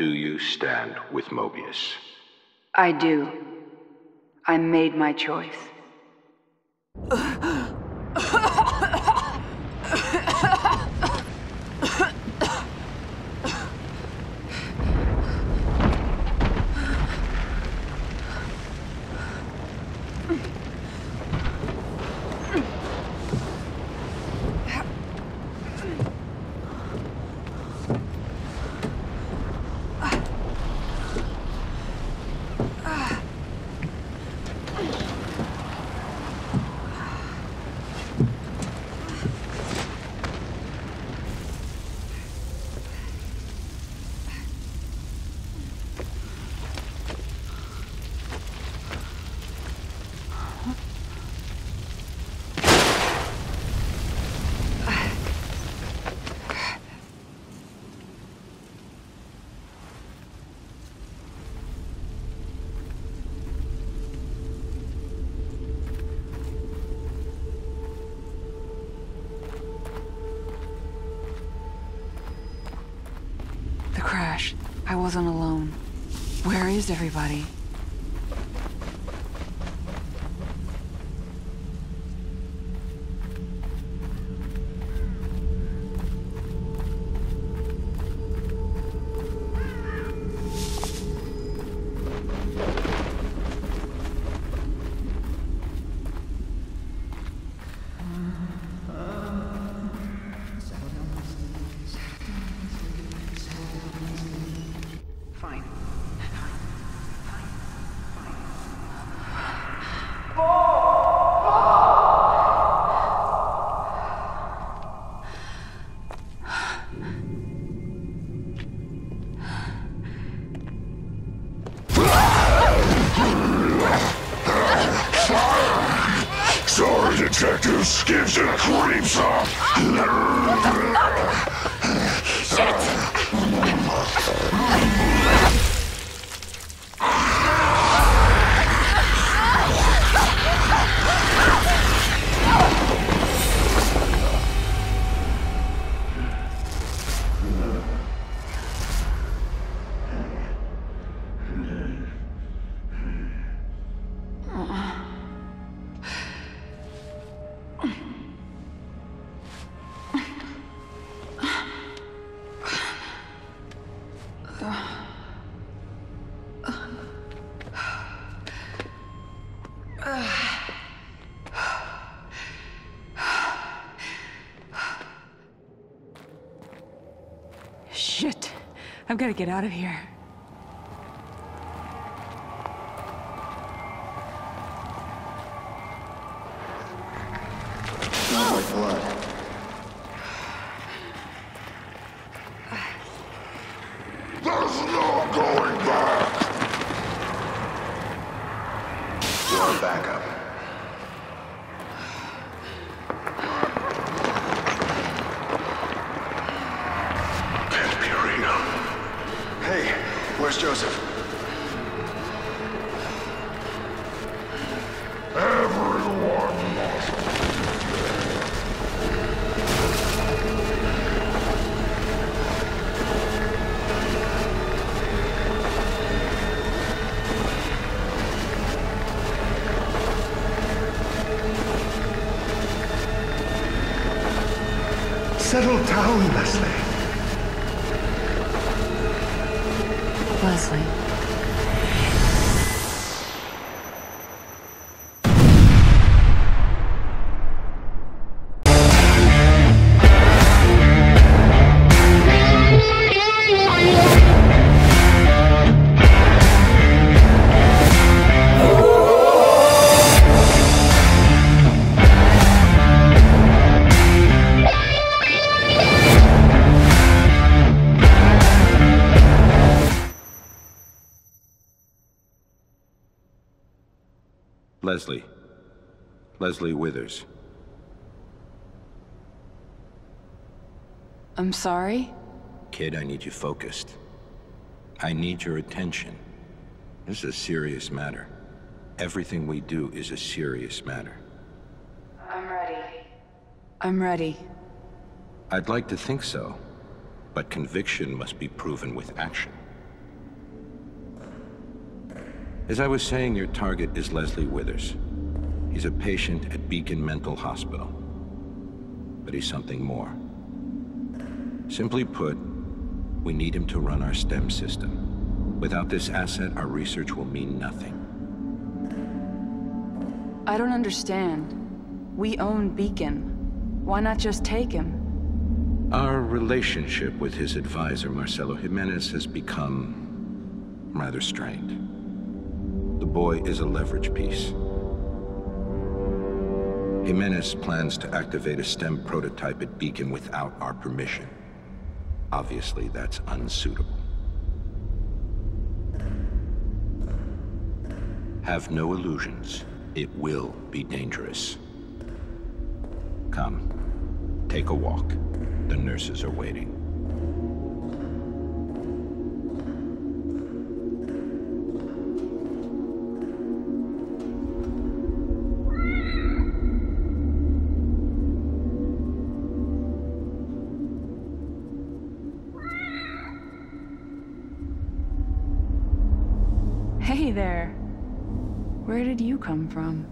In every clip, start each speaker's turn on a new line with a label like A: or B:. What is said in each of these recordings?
A: Do you stand with Mobius?
B: I do. I made my choice. I wasn't alone. Where is everybody?
C: Detectives gives it creeps up.
B: Shit. I've got to get out of here.
C: Smells like blood. There's no going back!
A: You're on backup.
C: Hey, where's Joseph? Everyone must. Settle down, Leslie.
B: Leslie.
A: Leslie. Leslie Withers.
B: I'm sorry?
A: Kid, I need you focused. I need your attention. This is a serious matter. Everything we do is a serious matter.
B: I'm ready. I'm ready.
A: I'd like to think so, but conviction must be proven with action. As I was saying, your target is Leslie Withers. He's a patient at Beacon Mental Hospital. But he's something more. Simply put, we need him to run our STEM system. Without this asset, our research will mean nothing.
B: I don't understand. We own Beacon. Why not just take him?
A: Our relationship with his advisor, Marcelo Jimenez, has become rather strained. The boy is a leverage piece. Jimenez plans to activate a STEM prototype at Beacon without our permission. Obviously, that's unsuitable. Have no illusions. It will be dangerous. Come, take a walk. The nurses are waiting.
B: Hey there. Where did you come from?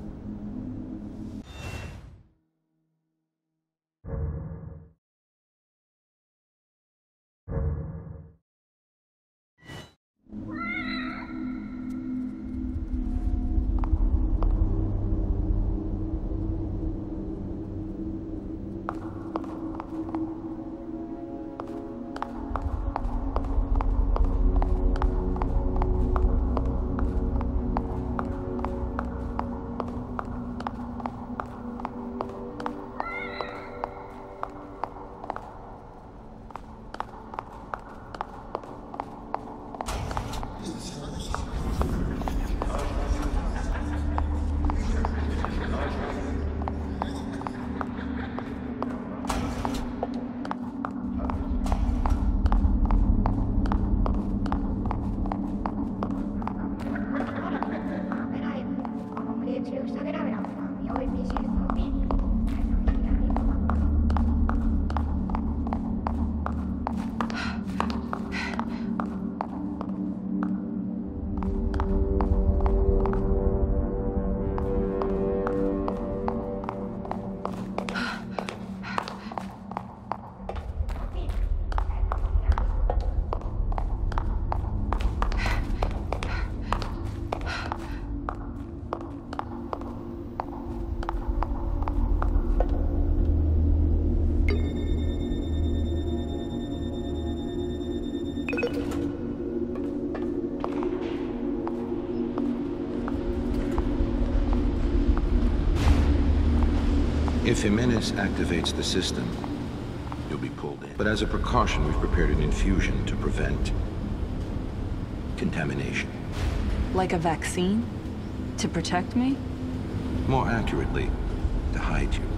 A: If Jimenez activates the system, you'll be pulled in. But as a precaution, we've prepared an infusion to prevent contamination.
B: Like a vaccine? To protect me?
A: More accurately, to hide you.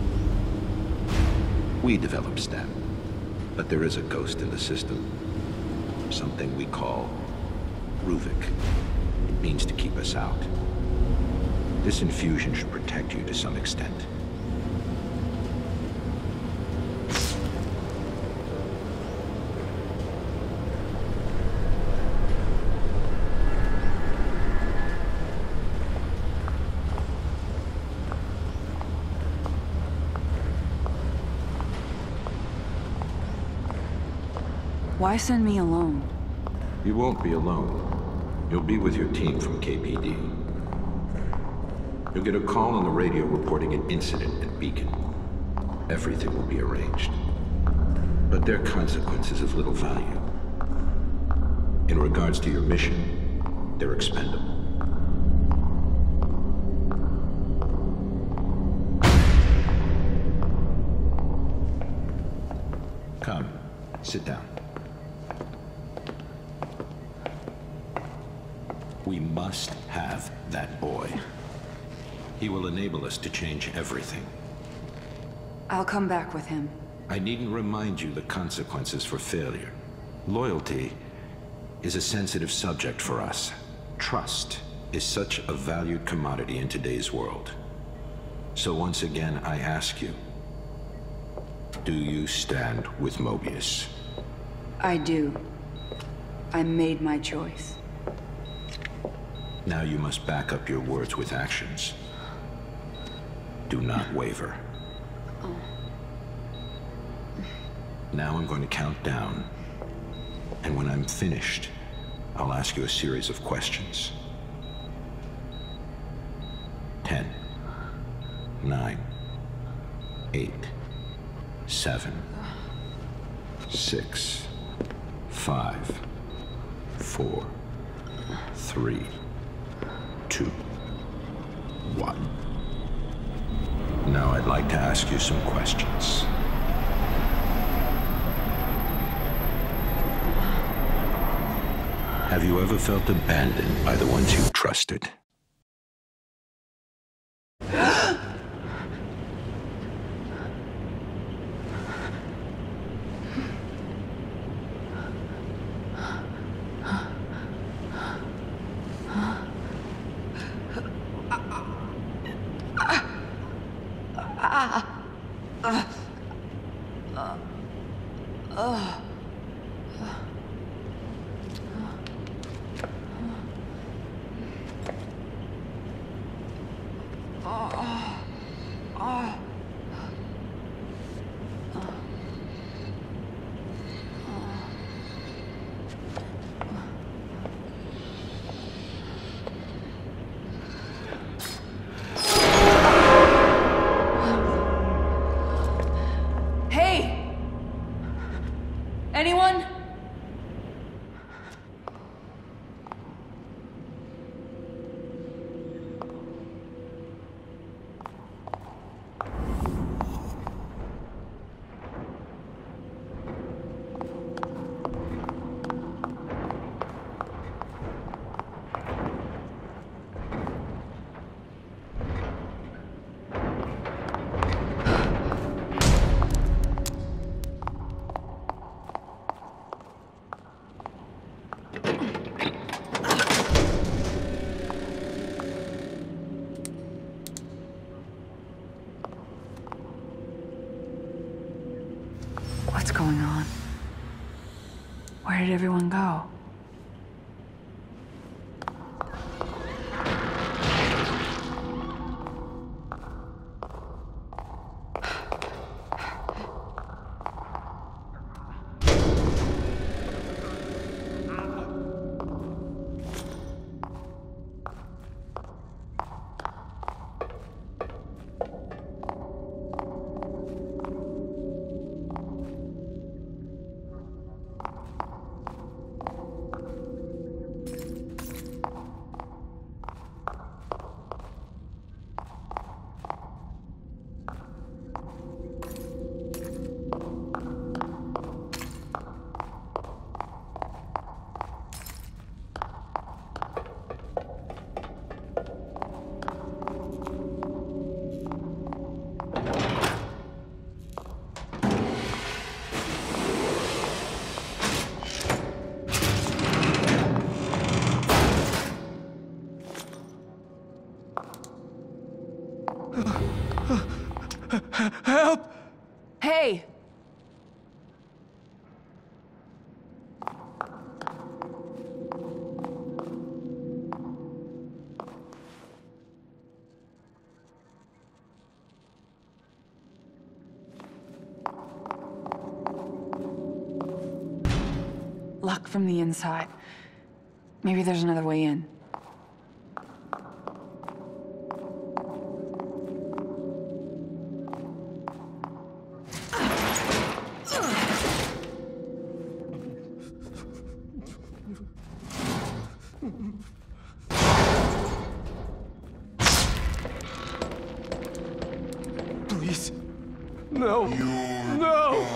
A: We develop STEM, but there is a ghost in the system. Something we call Ruvik. It means to keep us out. This infusion should protect you to some extent.
B: Why send me alone?
A: You won't be alone. You'll be with your team from KPD. You'll get a call on the radio reporting an incident at Beacon. Everything will be arranged. But their consequences of little value. In regards to your mission, they're expendable. Come, sit down. We must have that boy. He will enable us to change everything.
B: I'll come back with him.
A: I needn't remind you the consequences for failure. Loyalty is a sensitive subject for us. Trust is such a valued commodity in today's world. So once again, I ask you, do you stand with Mobius?
B: I do. I made my choice.
A: Now you must back up your words with actions. Do not waver. Now I'm going to count down. And when I'm finished, I'll ask you a series of questions. 10, 9, 8, 7, 6, 5, 4, 3, 2, 1. Now I'd like to ask you some questions. Have you ever felt abandoned by the ones you trusted?
B: Anyone? What's going on? Where did everyone go?
C: Help!
B: Hey! Locked from the inside. Maybe there's another way in.
C: Please. No. No!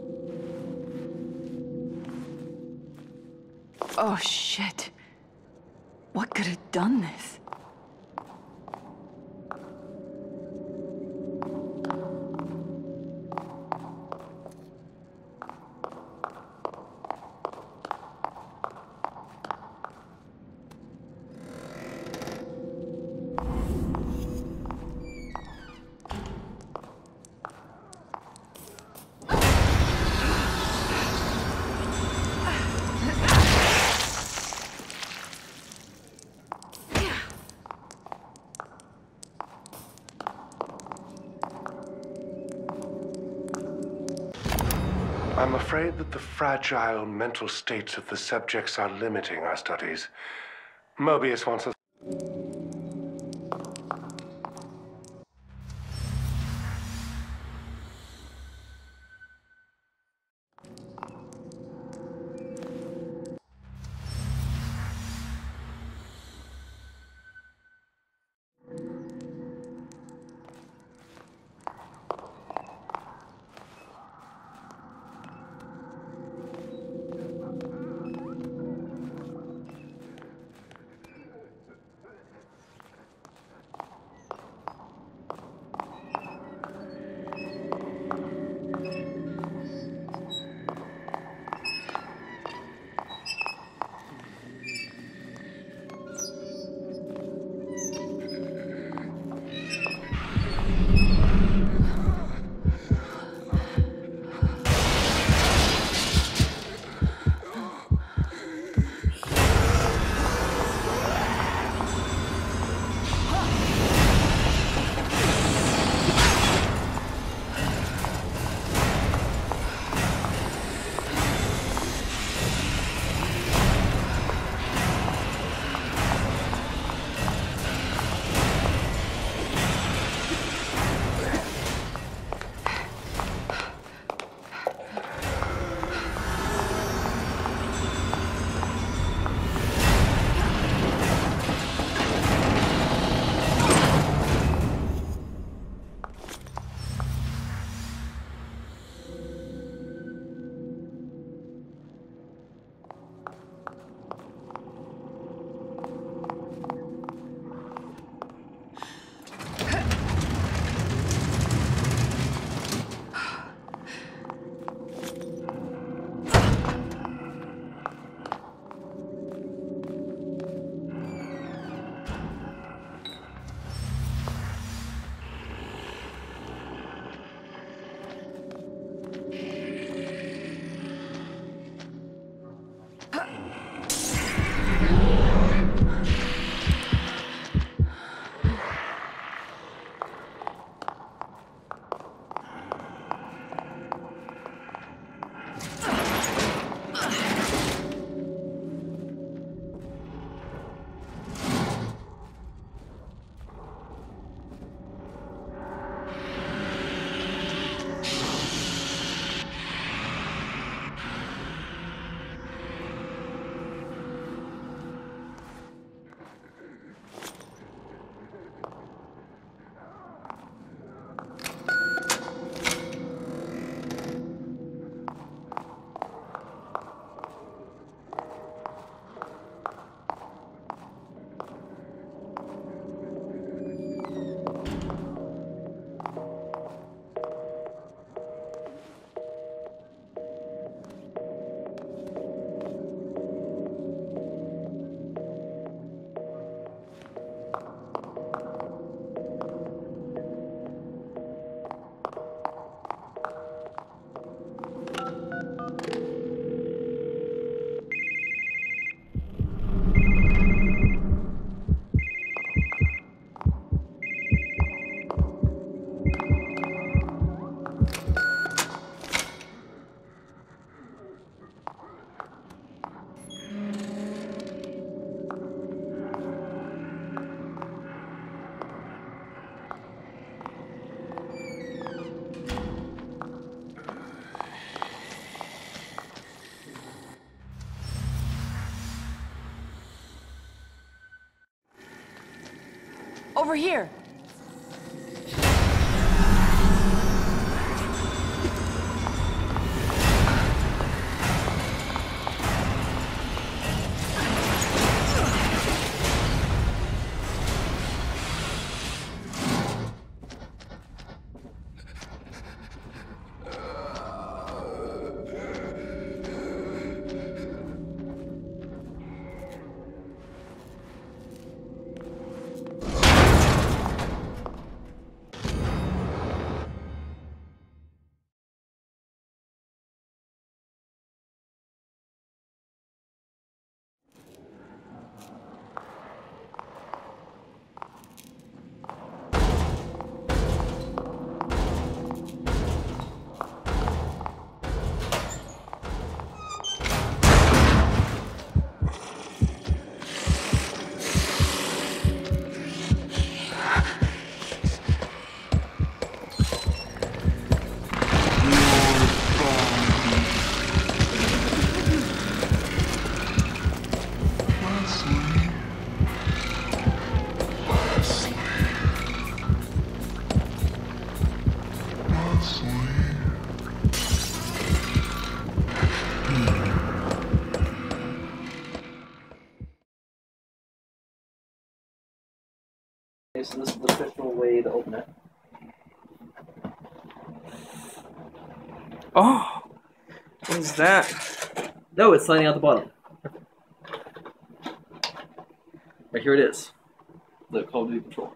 B: Oh, shit. What could have done this?
D: I'm afraid that the fragile mental states of the subjects are limiting our studies. Mobius wants us...
B: Over here!
E: Okay, so this is the official way to open it.
F: Oh! What is that?
E: No, it's sliding out the bottom. Right, here it is. The Call of Duty controller.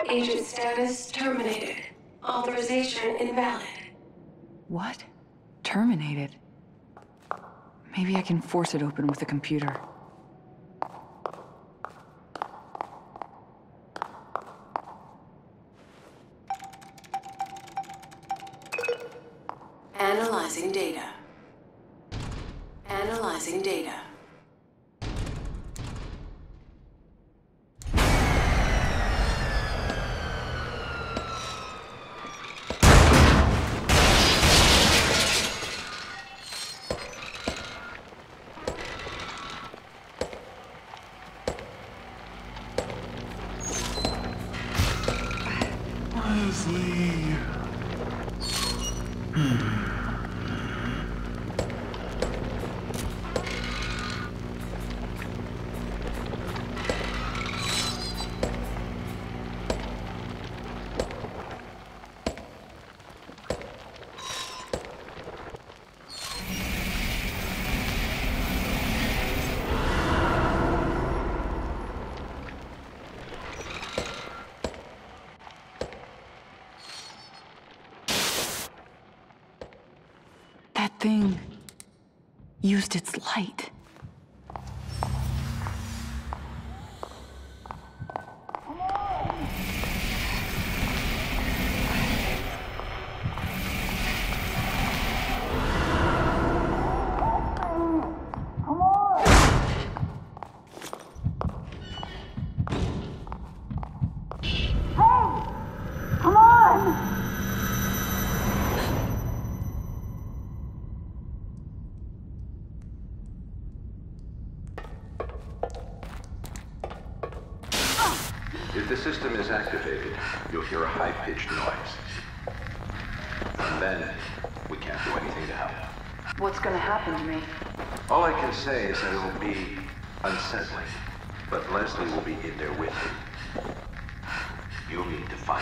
G: Agent status terminated. Authorization invalid.
B: What? Terminated? Maybe I can force it open with the computer.
G: Analyzing data. Analyzing data.
C: Leslie.
B: That thing used its light.
A: If the system is activated, you'll hear a high-pitched noise. And then, we can't do anything to help.
B: What's gonna happen to me?
A: All I can say is that it'll be unsettling, but Leslie will be in there with you. You'll need to find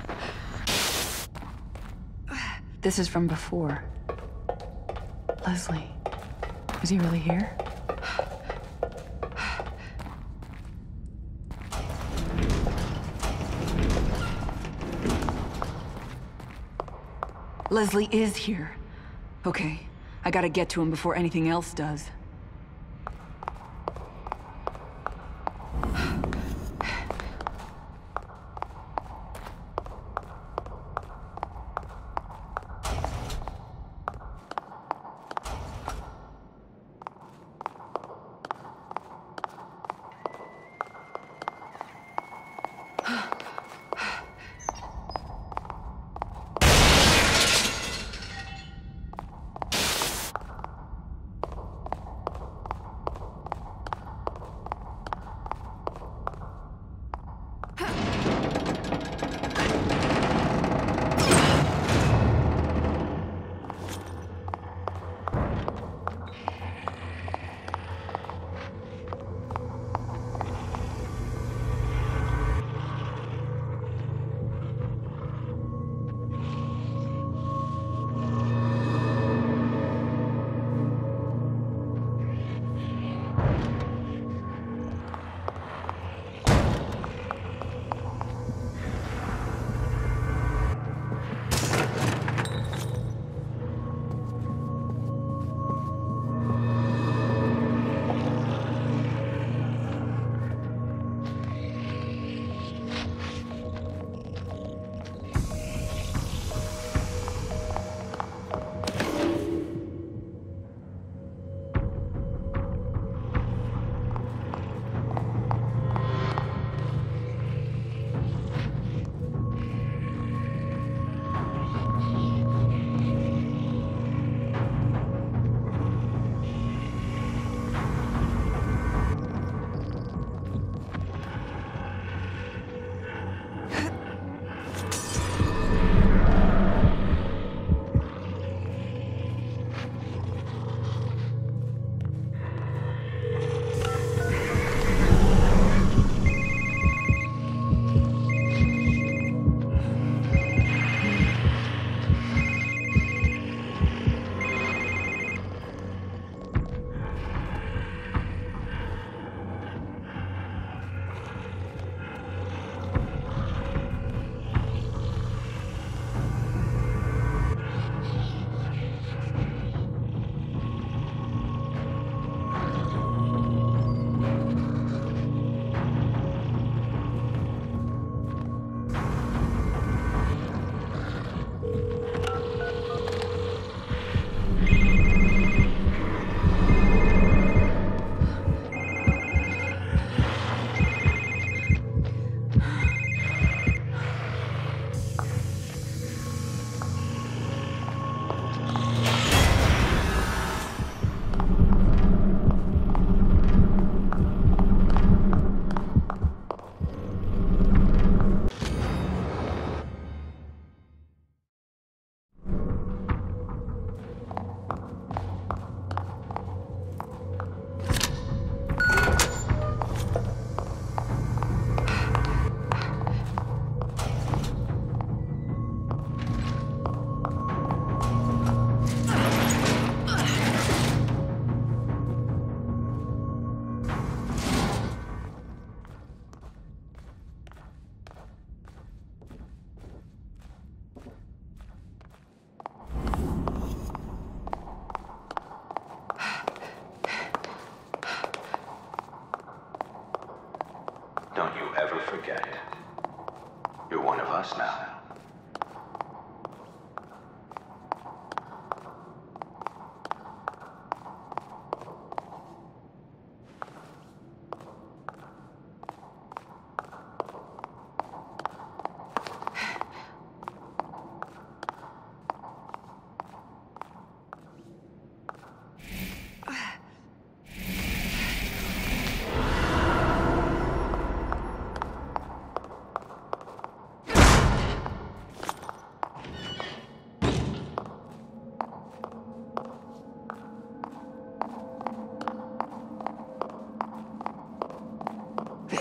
A: him.
B: This is from before. Leslie. Is he really here? Leslie is here. Okay, I gotta get to him before anything else does.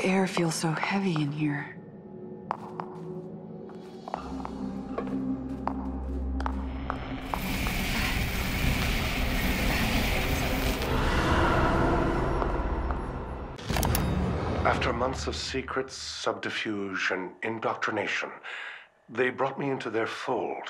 B: air feels so heavy in here?
D: After months of secrets, subterfuge, and indoctrination, they brought me into their fold.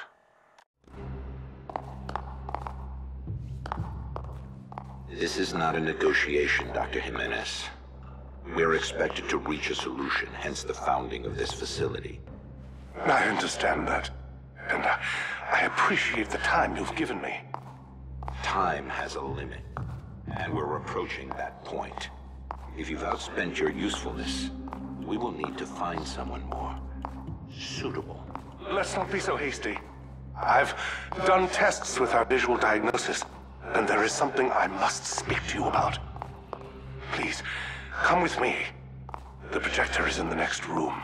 A: This is not a negotiation, Dr. Jimenez. We're expected to reach a solution, hence the founding of this facility.
D: I understand that, and I appreciate the time you've given me.
A: Time has a limit, and we're approaching that point. If you've outspent your usefulness, we will need to find someone more suitable.
D: Let's not be so hasty. I've done tests with our visual diagnosis, and there is something I must speak to you about. Please, come with me. The projector is in the next room.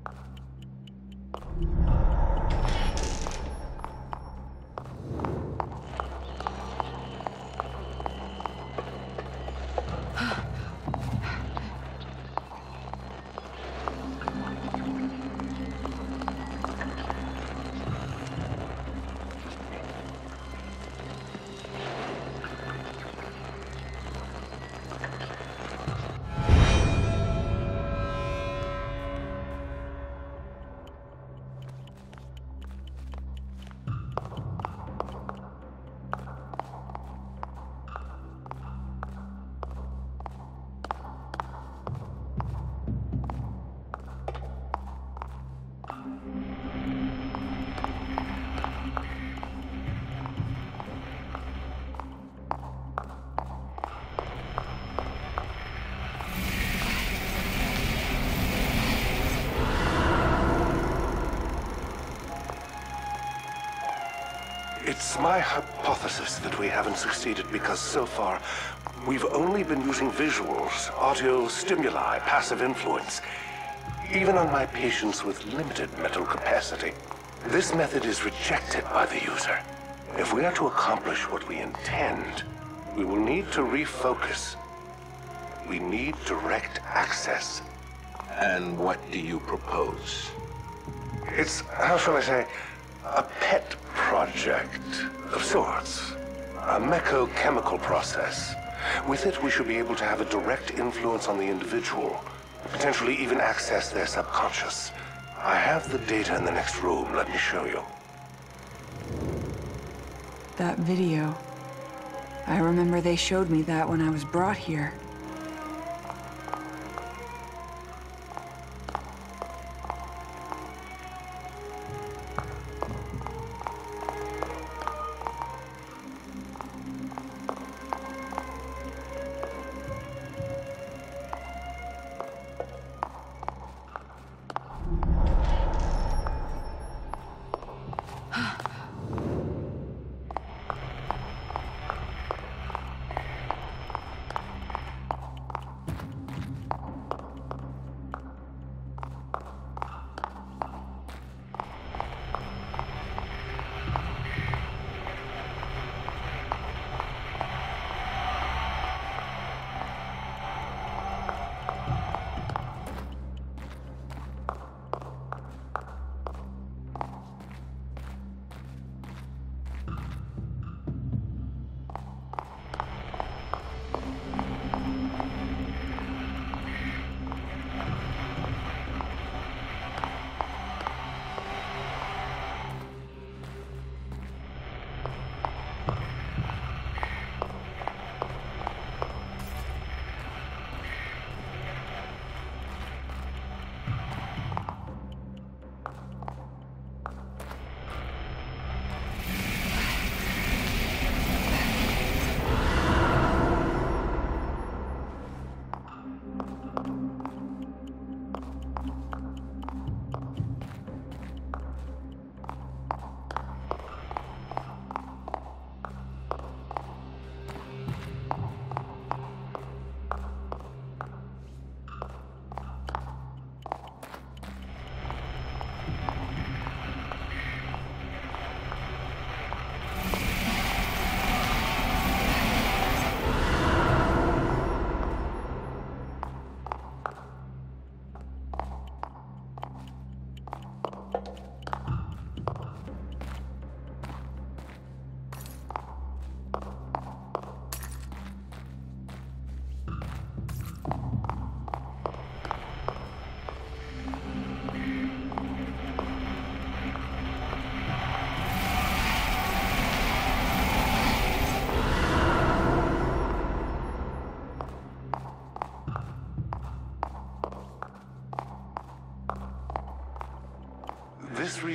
D: It's my hypothesis that we haven't succeeded because so far, we've only been using visuals, audio stimuli, passive influence, even on my patients with limited mental capacity. This method is rejected by the user. If we are to accomplish what we intend, we will need to refocus. We need direct access.
A: And what do you propose?
D: It's, how shall I say, a pet project of sorts. A mecho-chemical process. With it, we should be able to have a direct influence on the individual, potentially even access their subconscious. I have the data in the next room. Let me show you.
B: That video. I remember they showed me that when I was brought here.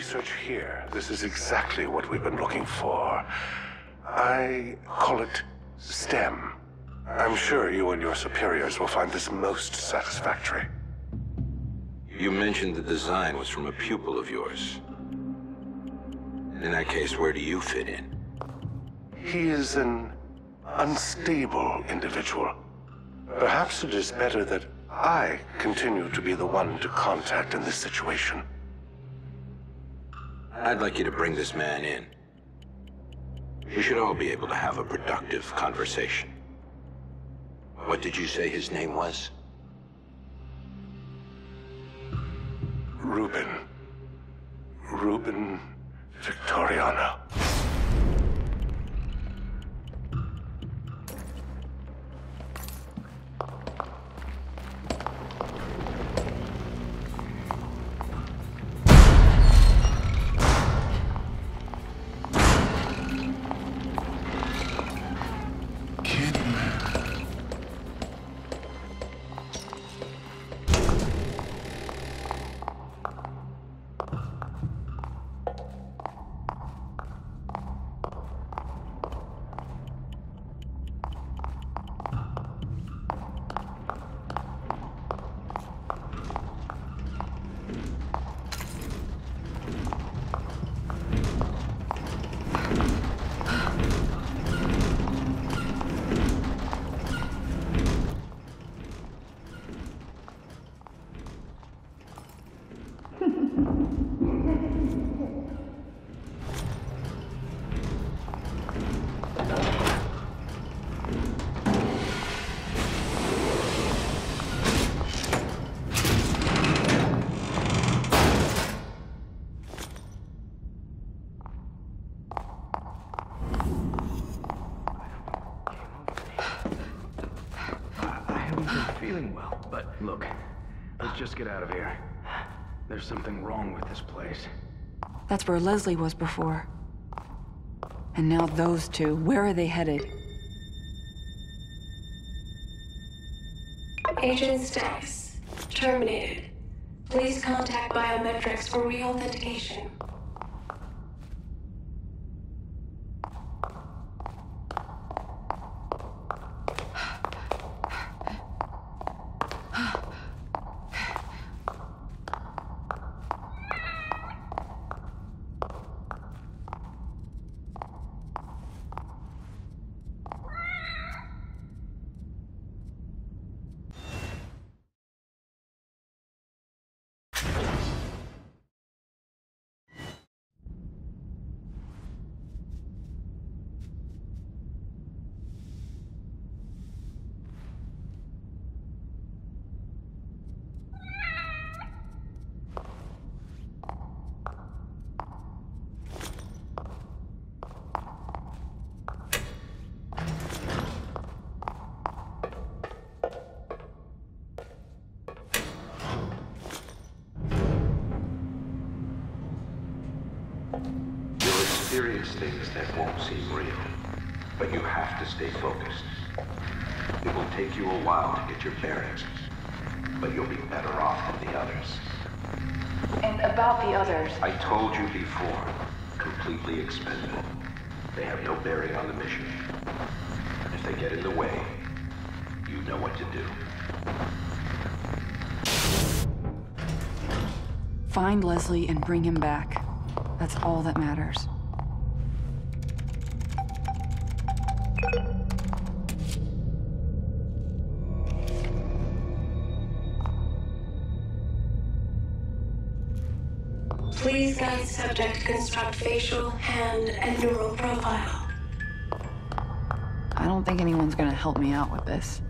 D: research here, this is exactly what we've been looking for. I call it STEM. I'm sure you and your superiors will find this most satisfactory.
A: You mentioned the design was from a pupil of yours. In that case, where do you fit in?
D: He is an unstable individual. Perhaps it is better that I continue to be the one to contact in this situation.
A: I'd like you to bring this man in. We should all be able to have a productive conversation. What did you say his name was?
D: Ruben Victoriano.
H: Look, let's just get out of here. There's something wrong with this place.
B: That's where Leslie was before. And now those two, where are they headed?
G: Agent status terminated. Please contact biometrics for reauthentication.
A: You'll experience things that won't seem real, but you have to stay focused. It will take you a while to get your bearings, but you'll be better off than the others.
B: And about the others.
A: I told you before, completely expendable. They have no bearing on the mission. If they get in the way, you know what to do.
B: Find Leslie and bring him back. That's all that matters.
G: Please guide subject to construct facial, hand, and neural profile.
B: I don't think anyone's gonna help me out with this.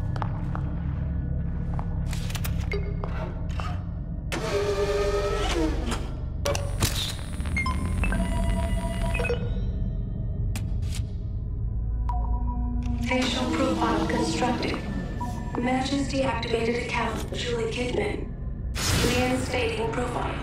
G: Facial profile constructed. Matches deactivated account Julie Kidman. Reinstating profile.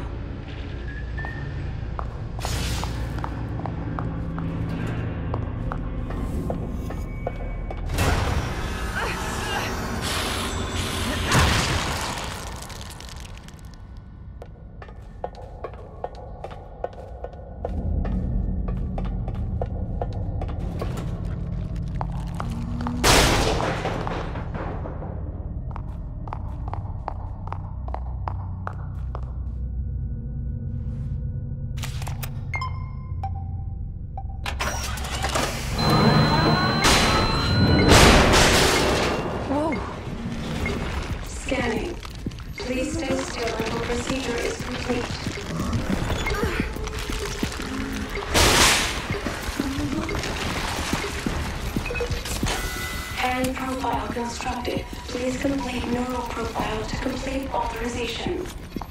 G: and profile constructed. Please complete neural profile to complete authorization.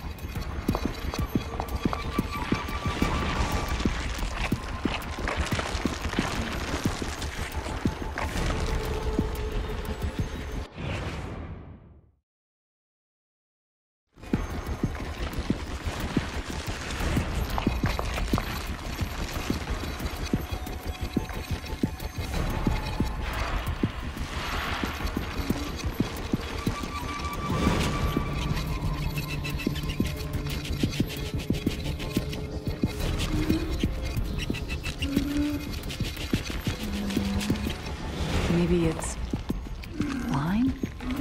B: Maybe it's line?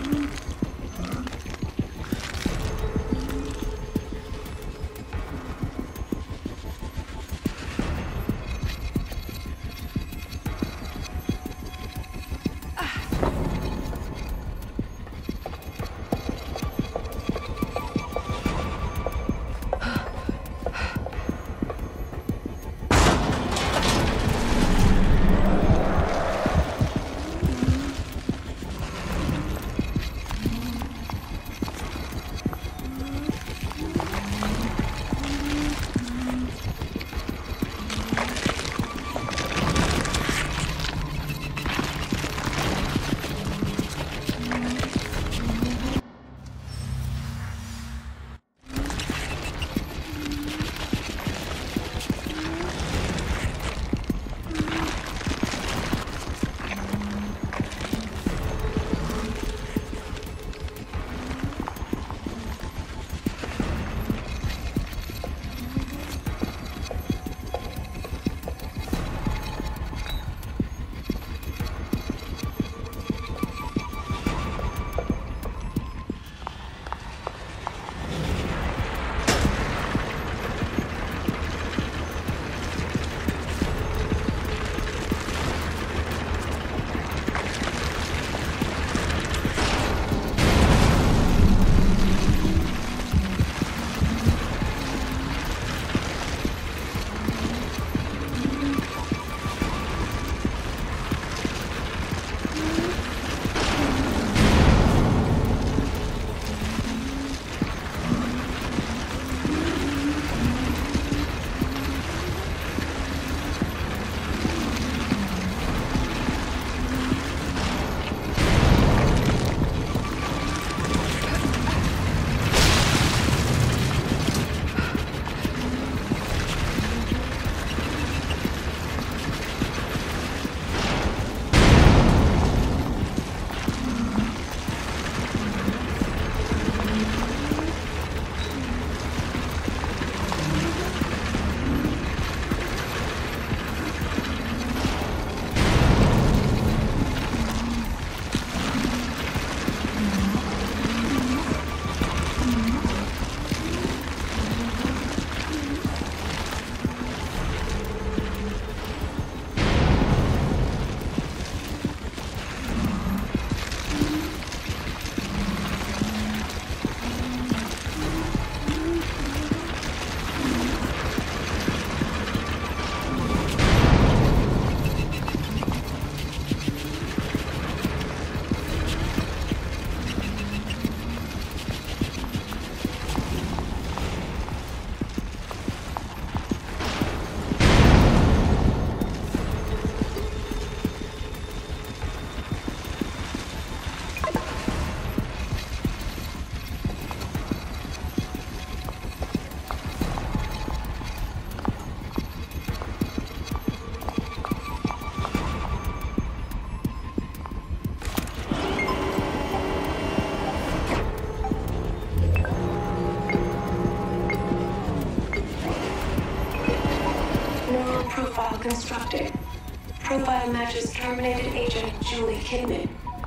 G: constructed. Profile matches terminated agent Julie Kidman.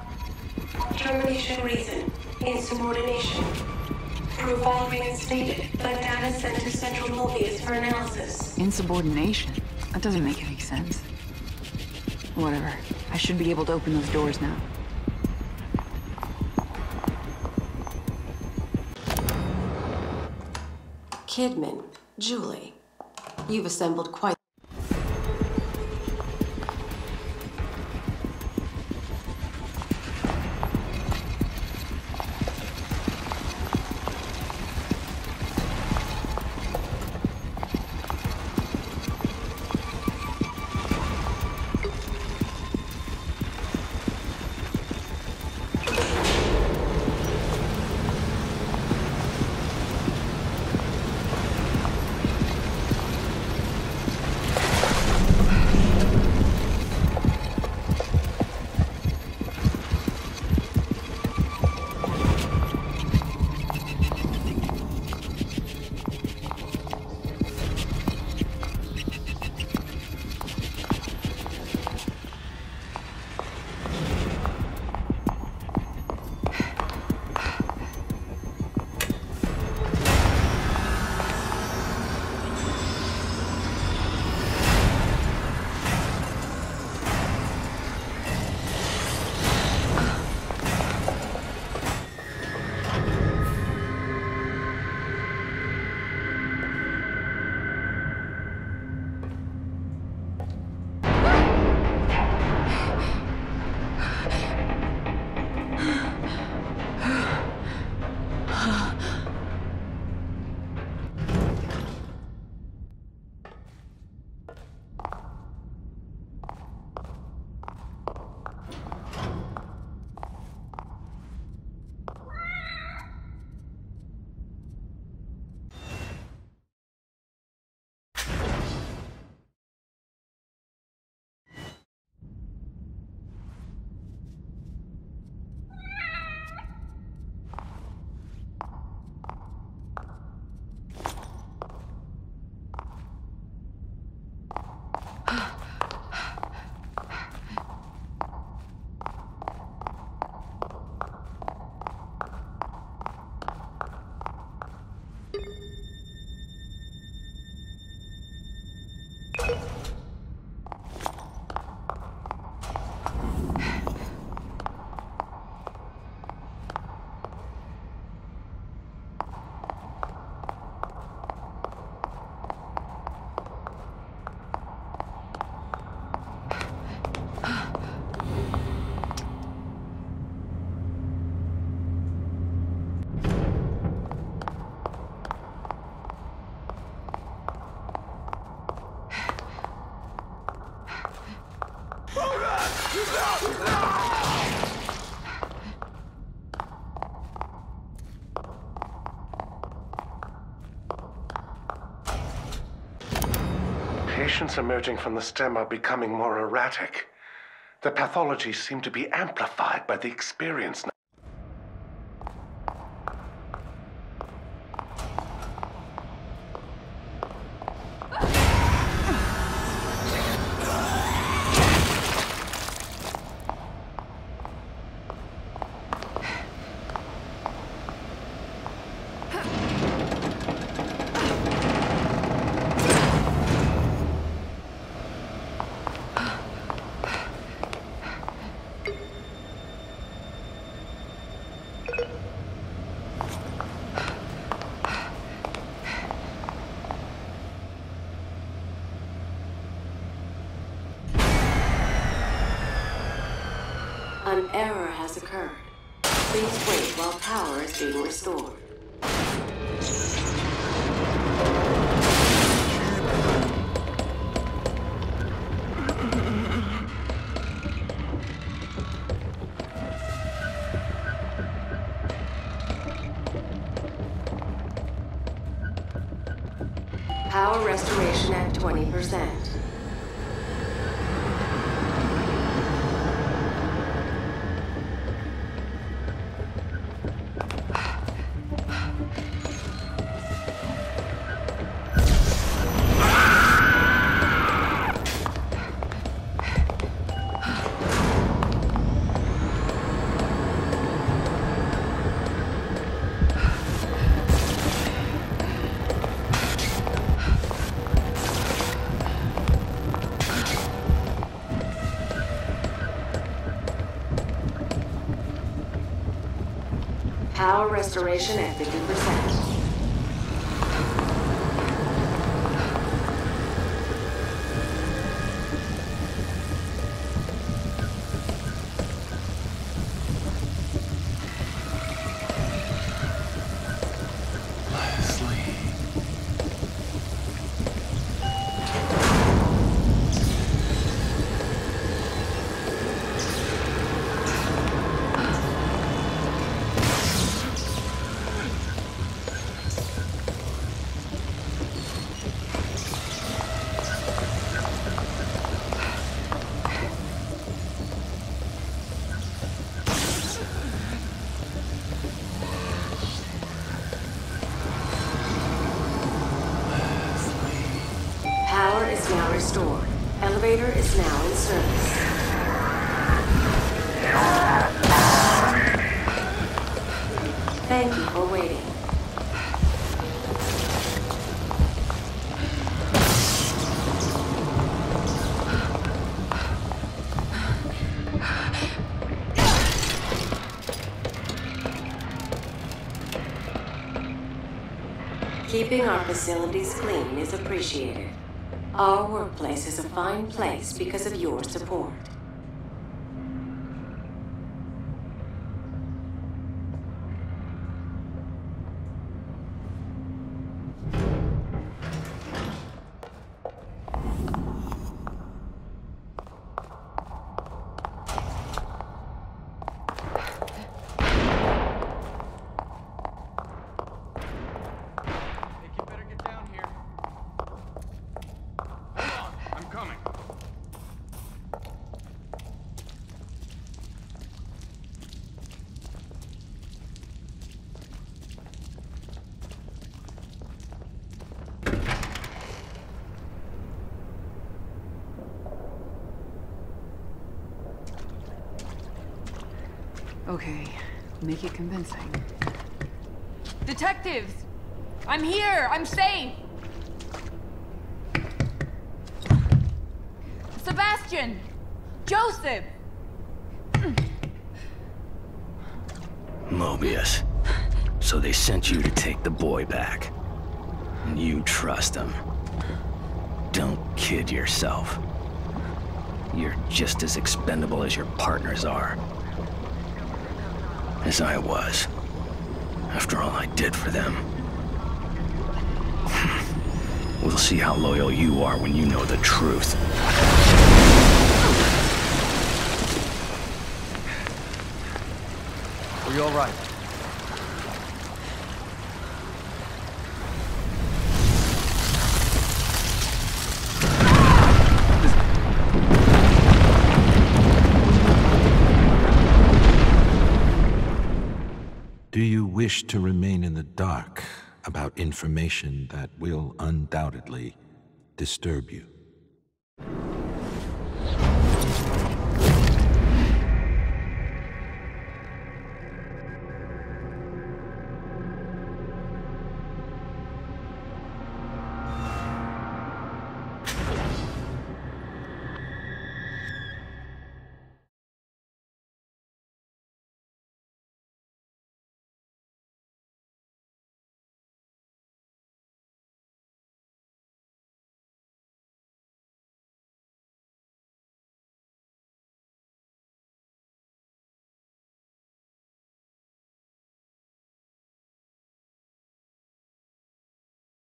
G: Termination reason, insubordination. Profile reinstated, but data sent to Central Mobius for analysis.
B: Insubordination? That doesn't make any sense. Whatever. I should be able to open those doors now.
I: Kidman, Julie, you've assembled quite...
D: mutations emerging from the stem are becoming more erratic. The pathologies seem to be amplified by the experience.
I: An error has occurred. Please wait while power is being restored. Power restoration at 20%. Power restoration at 50%. Power is now restored. Elevator is now in service. Thank you for waiting. Keeping our facilities clean is appreciated. Our workplace is a fine place because of your support.
B: Okay, make it convincing.
J: Detectives! I'm here! I'm safe! Sebastian! Joseph!
K: Mobius. So they sent you to take the boy back. And you trust him. Don't kid yourself. You're just as expendable as your partners are. As I was, after all I did for them. We'll see how loyal you are when you know the truth.
C: Are you all right?
A: wish to remain in the dark about information that will undoubtedly disturb you.